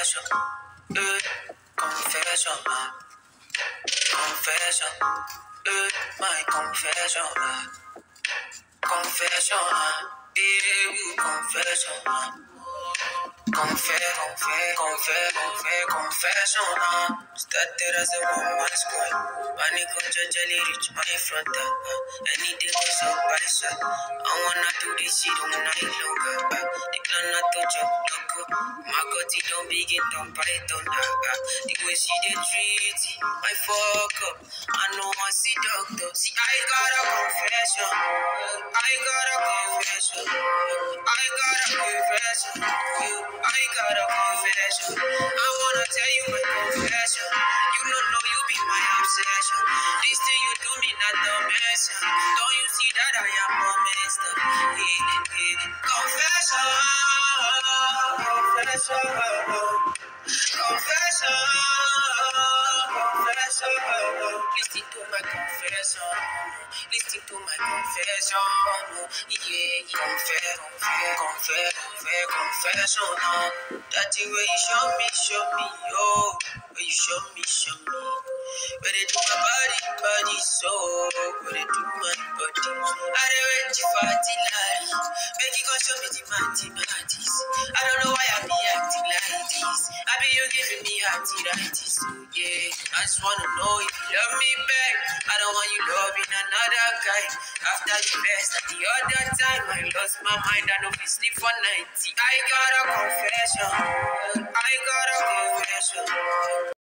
confession, confession, confession, my confession, confession, confession. Confession. Started as a woman squad. Panic on jelly reach my front. Anything was up by side. I wanna do this shit all night longer. The plan not to jump loco. My God, it don't begin to bite on that. The way she did treat it, I fuck up. I know I see doctor. See, I got a confession. I got a confession. I got a confession. I got a confession. I wanna tell you my confession. You don't know you be my obsession. This thing you do me not the mention. Don't you see that I am a messed up? Confession. Confession. Confession. Confession. Listen to my confession. Listen to my confession. Yeah, confession. That the way you show me, oh, where you show me. Where they do my body, so where they do my body. I don't wait you for the lie. Make you go show me the mathematics. I don't know why I be acting like this. I be you giving me arthritis, so yeah. I just wanna know if you love me back. I don't want you loving another guy. After the best at the other time, I lost my mind. I know we sleep for 90. I got a confession.